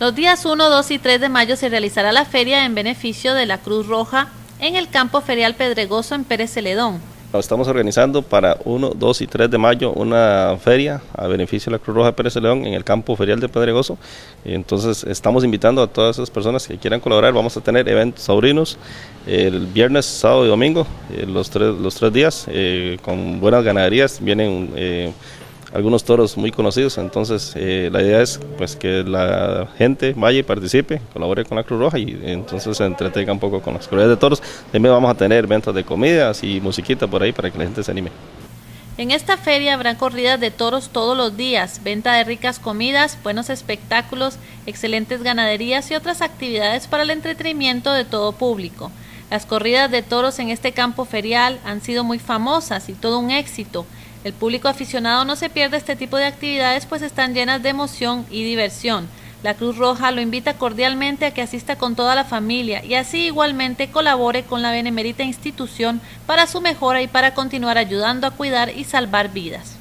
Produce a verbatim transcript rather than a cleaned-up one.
Los días uno, dos y tres de mayo se realizará la feria en beneficio de la Cruz Roja en el campo ferial Pedregoso en Pérez Celedón. Estamos organizando para uno, dos y tres de mayo una feria a beneficio de la Cruz Roja de Pérez Celedón en el campo ferial de Pedregoso. Entonces estamos invitando a todas esas personas que quieran colaborar. Vamos a tener eventos taurinos el viernes, sábado y domingo, eh, los, tres, los tres días, eh, con buenas ganaderías. Vienen eh, algunos toros muy conocidos, entonces eh, la idea es pues que la gente vaya y participe, colabore con la Cruz Roja y entonces se entretenga un poco con las corridas de toros. También vamos a tener ventas de comidas y musiquita por ahí para que la gente se anime. En esta feria habrán corridas de toros todos los días, venta de ricas comidas, buenos espectáculos, excelentes ganaderías y otras actividades para el entretenimiento de todo público. Las corridas de toros en este campo ferial han sido muy famosas y todo un éxito. El público aficionado no se pierde este tipo de actividades pues están llenas de emoción y diversión. La Cruz Roja lo invita cordialmente a que asista con toda la familia y así igualmente colabore con la benemérita institución para su mejora y para continuar ayudando a cuidar y salvar vidas.